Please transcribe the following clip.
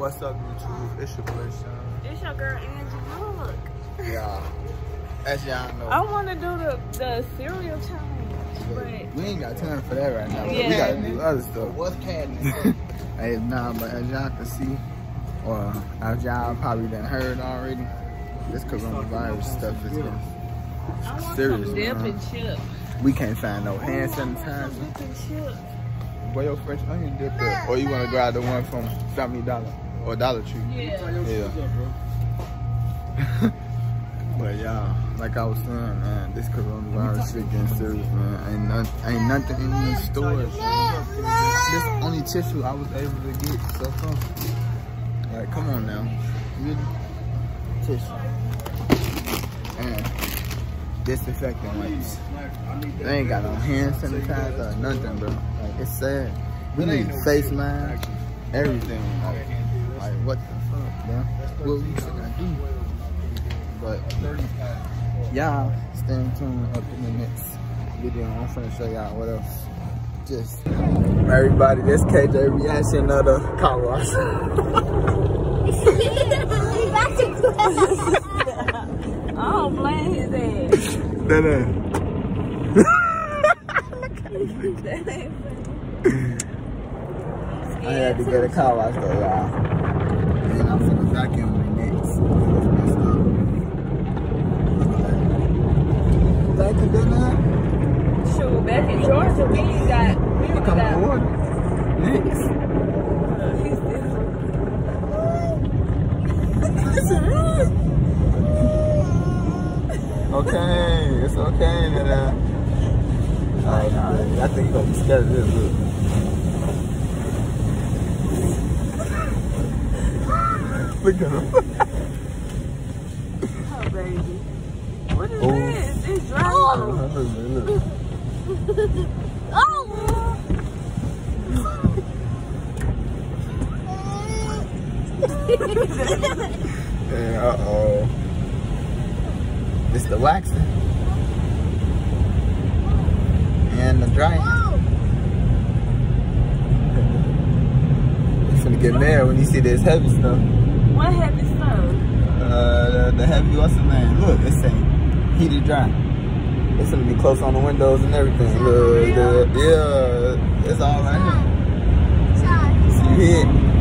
What's up, YouTube? It's your boy Shawn. It's your girl Angie. Look. Yeah. As y'all know. I want to do the cereal challenge, but we ain't got time for that right now. Yeah. We gotta do other stuff. What's catnip? Hey, nah, but as y'all can see, or as y'all probably done heard already, this coronavirus stuff is getting I want serious, some dip man. and chip. We can't find no hand sanitizer. Dip and chip. Boy, your French onion dip there. Or you want to grab the one from Family Dollar or Dollar Tree? Yeah. But y'all, like I was saying, man, this coronavirus shit getting serious, man. Ain't nothing in these stores. This only tissue I was able to get so far. Like, come on now. Really? Tissue. And disinfectant wipes. They ain't got no hand sanitizer or nothing, bro. Like, it's sad. We need face masks, everything. Like what the fuck, bro? What we should I do? But y'all stay tuned up in the next video. I'm finna show y'all what else. Just everybody, this KJ reaction of the car wash. I don't blame his ass. That ain't I had to get a car wash though, y'all. And I'm finna vacuum my next. Vacuum that now? Shoot, back in Georgia, we got water. Next. Okay, it's okay, Nana. Alright, I think you're gonna be scared of this, look. Look at him. Oh, baby. What is Oh. this? It's dry. Look. Oh! Yeah, uh-oh. It's the waxing. And the drying. You're finna get mad when you see this heavy stuff. What heavy stuff? The heavy, what's the name? Look, it's saying heated dry. It's gonna be close on the windows and everything. Look, yeah, it's all right here. See you here.